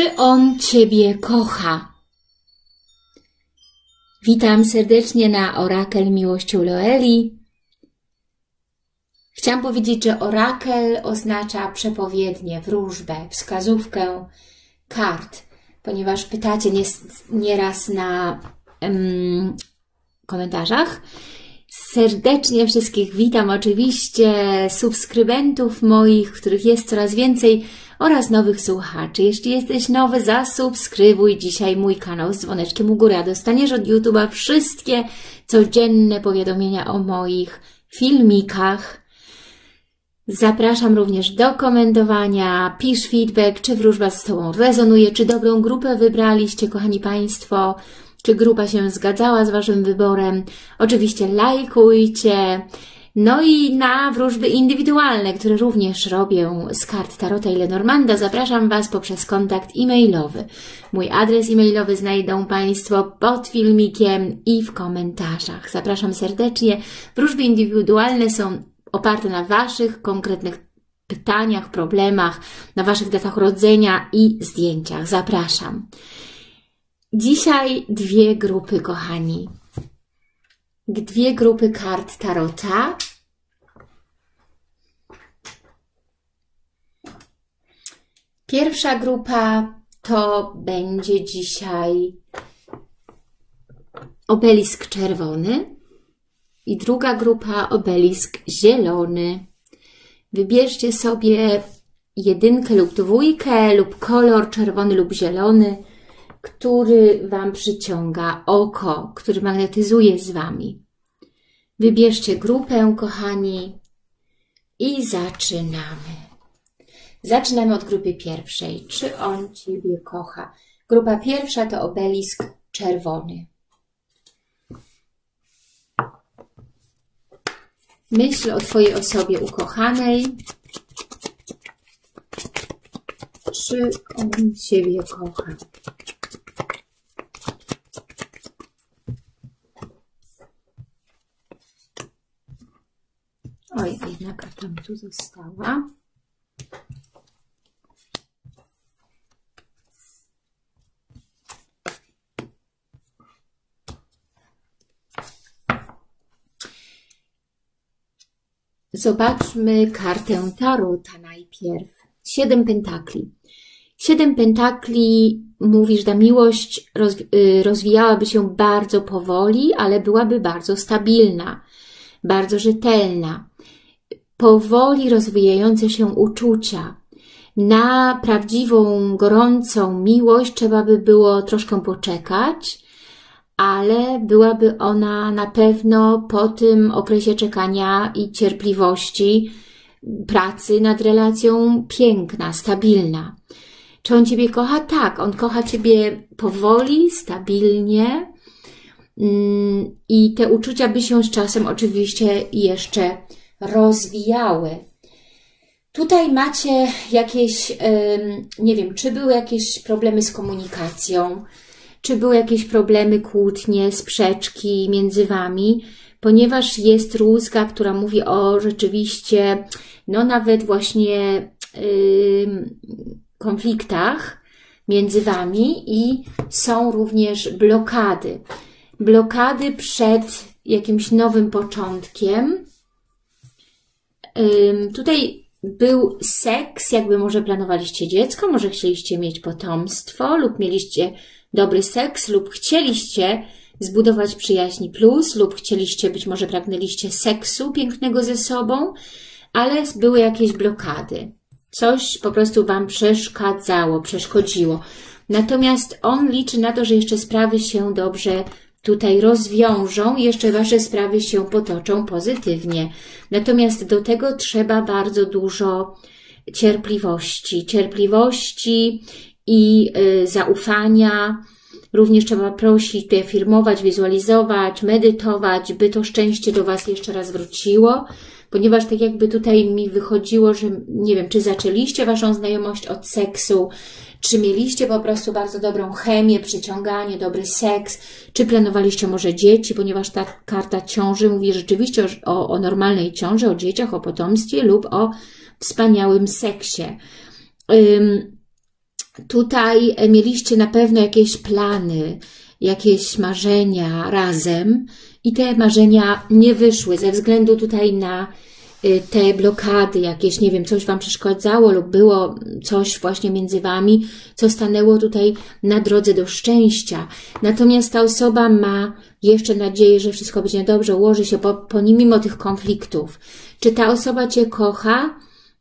Czy on Ciebie kocha? Witam serdecznie na Orakel Miłością Loeli. Chciałam powiedzieć, że orakel oznacza przepowiednię, wróżbę, wskazówkę kart, ponieważ pytacie nieraz na komentarzach. Serdecznie wszystkich witam, oczywiście subskrybentów moich, których jest coraz więcej, oraz nowych słuchaczy. Jeśli jesteś nowy, zasubskrybuj dzisiaj mój kanał z dzwoneczkiem u góry, a dostaniesz od YouTube'a wszystkie codzienne powiadomienia o moich filmikach. Zapraszam również do komentowania, pisz feedback, czy wróżba z Tobą rezonuje, czy dobrą grupę wybraliście, kochani Państwo, czy grupa się zgadzała z Waszym wyborem. Oczywiście lajkujcie. No i na wróżby indywidualne, które również robię z kart Tarota i Lenormanda, zapraszam Was poprzez kontakt e-mailowy. Mój adres e-mailowy znajdą Państwo pod filmikiem i w komentarzach. Zapraszam serdecznie. Wróżby indywidualne są oparte na Waszych konkretnych pytaniach, problemach, na Waszych datach urodzenia i zdjęciach. Zapraszam. Dzisiaj dwie grupy, kochani. Dwie grupy kart Tarota. Pierwsza grupa to będzie dzisiaj obelisk czerwony i druga grupa obelisk zielony. Wybierzcie sobie jedynkę lub dwójkę lub kolor czerwony lub zielony, który Wam przyciąga oko, który magnetyzuje z Wami. Wybierzcie grupę, kochani, i zaczynamy. Zaczynamy od grupy pierwszej. Czy on Ciebie kocha? Grupa pierwsza to obelisk czerwony. Myśl o Twojej osobie ukochanej. Czy on Ciebie kocha? Oj, jedna karta mi tu została. Zobaczmy kartę Tarota najpierw. 7 pentakli. 7 pentakli mówi, że ta miłość rozwijałaby się bardzo powoli, ale byłaby bardzo stabilna, bardzo rzetelna. Powoli rozwijające się uczucia. Na prawdziwą, gorącą miłość trzeba by było troszkę poczekać, ale byłaby ona na pewno po tym okresie czekania i cierpliwości, pracy nad relacją piękna, stabilna. Czy on Ciebie kocha? Tak, on kocha Ciebie powoli, stabilnie i te uczucia by się z czasem oczywiście jeszcze rozwijały. Tutaj macie jakieś, nie wiem, czy były jakieś problemy z komunikacją, czy były jakieś problemy, kłótnie, sprzeczki między Wami, ponieważ jest rózga, która mówi o rzeczywiście, no nawet właśnie konfliktach między Wami i są również blokady. Blokady przed jakimś nowym początkiem. Tutaj był seks, jakby może planowaliście dziecko, może chcieliście mieć potomstwo lub mieliście dobry seks lub chcieliście zbudować przyjaźń plus lub chcieliście, być może pragnęliście seksu pięknego ze sobą, ale były jakieś blokady. Coś po prostu Wam przeszkodziło. Natomiast on liczy na to, że jeszcze sprawy się dobrze tutaj rozwiążą i jeszcze Wasze sprawy się potoczą pozytywnie. Natomiast do tego trzeba bardzo dużo cierpliwości i zaufania. Również trzeba prosić, afirmować, wizualizować, medytować, by to szczęście do Was jeszcze raz wróciło. Ponieważ tak jakby tutaj mi wychodziło, że nie wiem, czy zaczęliście Waszą znajomość od seksu, czy mieliście po prostu bardzo dobrą chemię, przyciąganie, dobry seks, czy planowaliście może dzieci, ponieważ ta karta ciąży mówi rzeczywiście o normalnej ciąży, o dzieciach, o potomstwie lub o wspaniałym seksie. Tutaj mieliście na pewno jakieś plany, jakieś marzenia razem i te marzenia nie wyszły ze względu tutaj na te blokady jakieś, nie wiem, coś Wam przeszkadzało lub było coś właśnie między Wami, co stanęło tutaj na drodze do szczęścia. Natomiast ta osoba ma jeszcze nadzieję, że wszystko będzie dobrze, ułoży się pomimo tych konfliktów. Czy ta osoba Cię kocha?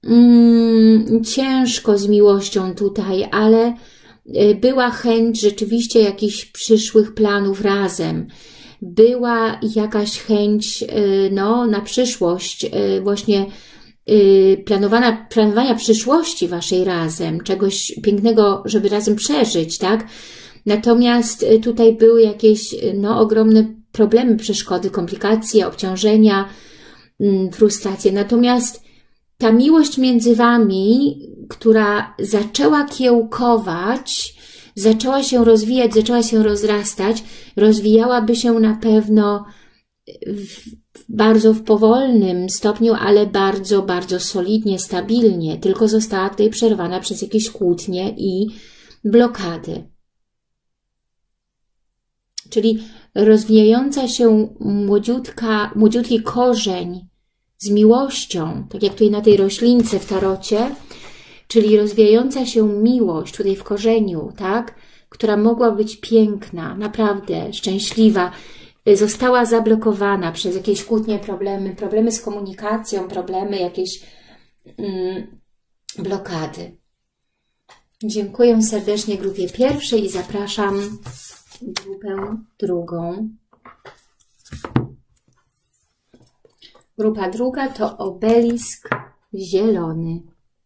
Ciężko z miłością tutaj, ale była chęć rzeczywiście jakichś przyszłych planów razem. Była jakaś chęć no, na przyszłość, właśnie planowania przyszłości Waszej razem, czegoś pięknego, żeby razem przeżyć, tak? Natomiast tutaj były jakieś no, ogromne problemy, przeszkody, komplikacje, obciążenia, frustracje. Natomiast ta miłość między Wami, która zaczęła kiełkować, zaczęła się rozwijać, zaczęła się rozrastać, rozwijałaby się na pewno bardzo w powolnym stopniu, ale bardzo, bardzo solidnie, stabilnie, tylko została tutaj przerwana przez jakieś kłótnie i blokady. Czyli rozwijająca się młodziutki korzeń z miłością, tak jak tutaj na tej roślince w tarocie, czyli rozwijająca się miłość tutaj w korzeniu, tak, która mogła być piękna, naprawdę szczęśliwa, została zablokowana przez jakieś kłótnie, problemy z komunikacją, problemy, jakieś blokady. Dziękuję serdecznie grupie pierwszej i zapraszam grupę drugą. Grupa druga to obelisk zielony.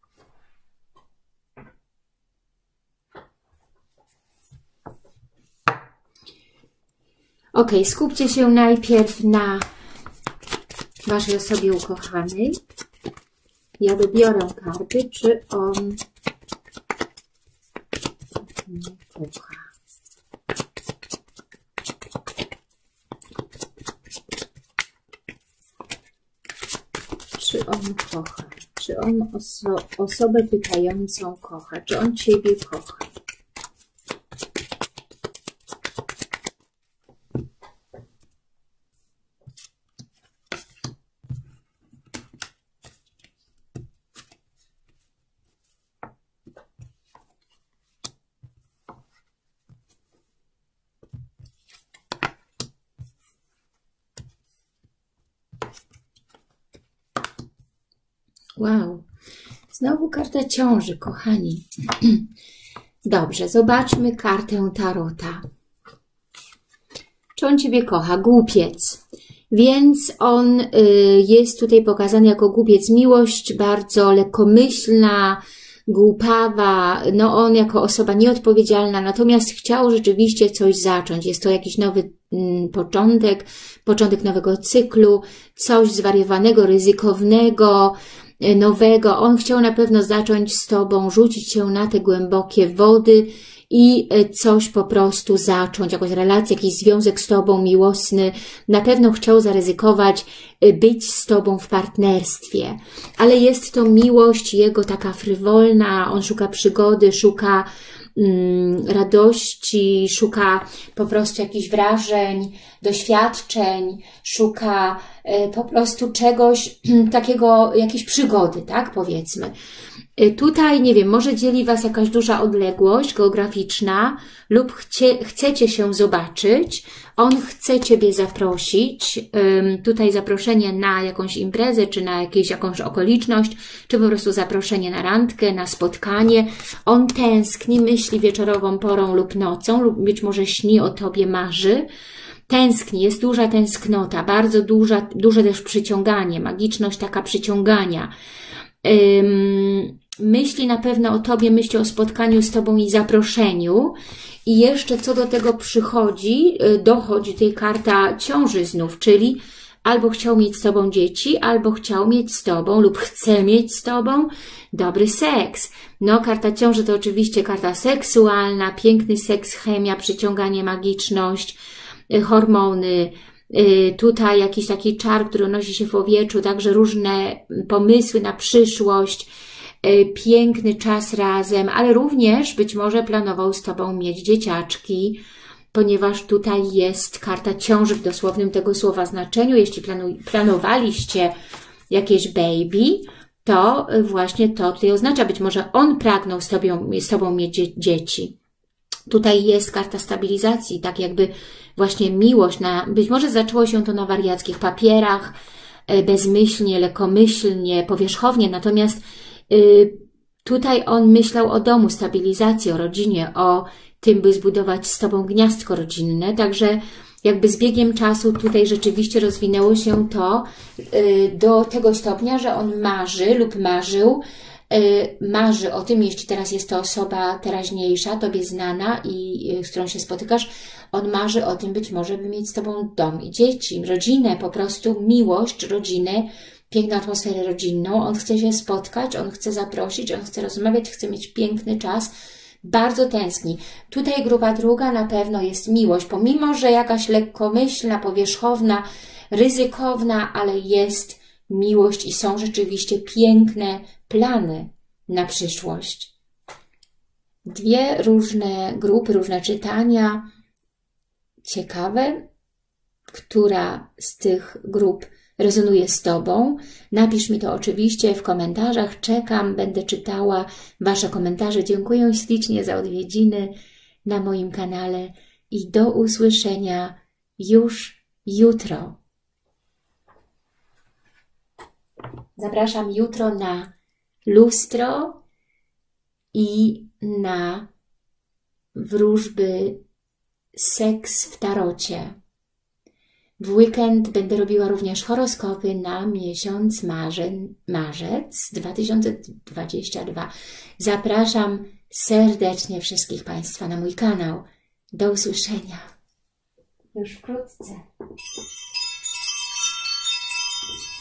Ok, skupcie się najpierw na Waszej osobie ukochanej. Ja wybiorę karty, czy on mnie kocha. Czy on kocha? Czy on osobę pytającą kocha? Czy on Ciebie kocha? Wow, znowu karta ciąży, kochani. Dobrze, zobaczmy kartę tarota. Czy on Ciebie kocha? Głupiec. Więc on jest tutaj pokazany jako głupiec. Miłość bardzo lekkomyślna, głupawa, no on jako osoba nieodpowiedzialna, natomiast chciał rzeczywiście coś zacząć. Jest to jakiś nowy początek nowego cyklu, coś zwariowanego, ryzykownego, nowego. On chciał na pewno zacząć z Tobą, rzucić się na te głębokie wody i coś po prostu zacząć, jakąś relację, jakiś związek z Tobą miłosny. Na pewno chciał zaryzykować, być z Tobą w partnerstwie. Ale jest to miłość jego taka frywolna, on szuka przygody, szuka radości, szuka po prostu jakichś wrażeń, doświadczeń, szuka po prostu czegoś takiego, jakiejś przygody, tak powiedzmy. Tutaj, nie wiem, może dzieli Was jakaś duża odległość geograficzna lub chcecie się zobaczyć, on chce Ciebie zaprosić, tutaj zaproszenie na jakąś imprezę, czy na jakąś okoliczność, czy po prostu zaproszenie na randkę, na spotkanie. On tęskni, myśli wieczorową porą lub nocą, lub być może śni o Tobie, marzy. Tęskni, jest duża tęsknota, bardzo duże też przyciąganie, magiczność taka przyciągania. Myśli na pewno o Tobie, myśli o spotkaniu z Tobą i zaproszeniu. I jeszcze co do tego dochodzi tutaj karta ciąży znów, czyli albo chciał mieć z Tobą dzieci, albo chciał mieć z Tobą lub chce mieć z Tobą dobry seks. No, karta ciąży to oczywiście karta seksualna, piękny seks, chemia, przyciąganie, magiczność, hormony, tutaj jakiś taki czar, który nosi się w powietrzu, także różne pomysły na przyszłość, piękny czas razem, ale również być może planował z Tobą mieć dzieciaczki, ponieważ tutaj jest karta ciąży w dosłownym tego słowa znaczeniu. Jeśli planowaliście jakieś baby, to właśnie to tutaj oznacza, być może on pragnął z Tobą mieć dzieci. Tutaj jest karta stabilizacji, tak jakby właśnie miłość, być może zaczęło się to na wariackich papierach, bezmyślnie, lekkomyślnie, powierzchownie, natomiast tutaj on myślał o domu, stabilizacji, o rodzinie, o tym, by zbudować z Tobą gniazdko rodzinne, także jakby z biegiem czasu tutaj rzeczywiście rozwinęło się to do tego stopnia, że on marzy lub marzy o tym, jeśli teraz jest to osoba teraźniejsza, Tobie znana i z którą się spotykasz, on marzy o tym być może, by mieć z Tobą dom i dzieci, rodzinę, po prostu miłość, rodzinę, piękną atmosferę rodzinną. On chce się spotkać, on chce zaprosić, on chce rozmawiać, chce mieć piękny czas, bardzo tęskni. Tutaj grupa druga na pewno jest miłość, pomimo że jakaś lekkomyślna, powierzchowna, ryzykowna, ale jest miłość i są rzeczywiście piękne plany na przyszłość. Dwie różne grupy, różne czytania. Ciekawe, która z tych grup rezonuje z Tobą. Napisz mi to oczywiście w komentarzach. Czekam, będę czytała Wasze komentarze. Dziękuję ślicznie za odwiedziny na moim kanale i do usłyszenia już jutro. Zapraszam jutro na lustro i na wróżby seks w tarocie. W weekend będę robiła również horoskopy na miesiąc marzec 2022. Zapraszam serdecznie wszystkich Państwa na mój kanał. Do usłyszenia już wkrótce.